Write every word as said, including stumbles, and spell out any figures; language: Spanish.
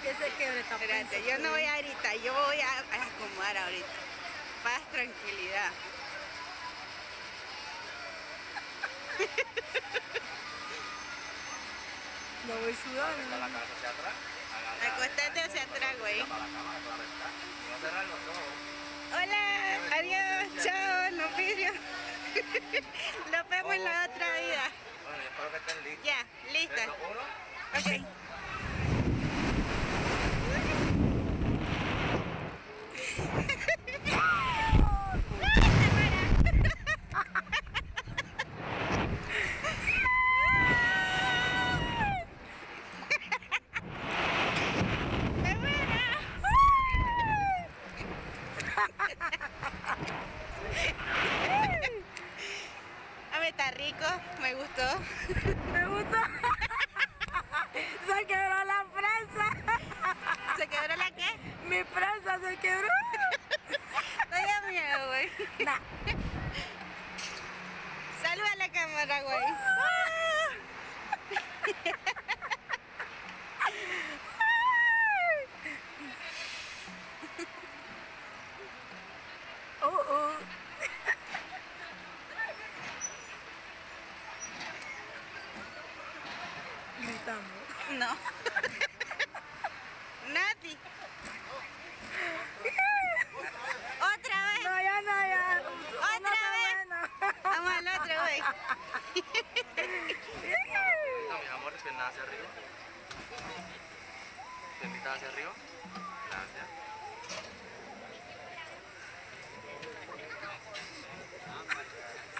que se quiebre esta Espérate, yo no voy a gritar, yo voy a, a acomodar ahorita. Paz, tranquilidad. No voy sudando. La cabeza hacia atrás. Acostate hacia atrás, güey. Para la cámara, claro está. Y no cerrar los ojos. Hola, adiós, chao, no vidrio. Nos vemos en la otra vida. Bueno, yo espero que estén listos. Ya, lista. Tres, dos, uno. Ok. A ver, está rico, me gustó. Me gustó. Se quebró la fresa. ¿Se quebró la qué? Mi fresa se quebró. No da miedo, güey. Nah. Saluda a la cámara, güey. Oh, oh. Gritamos. No. Nati. Otra vez. No, ya no, ya. Otra vez. Vamos al otro, güey. No, mis amores, piernas hacia arriba. Piernitas hacia arriba. Gracias.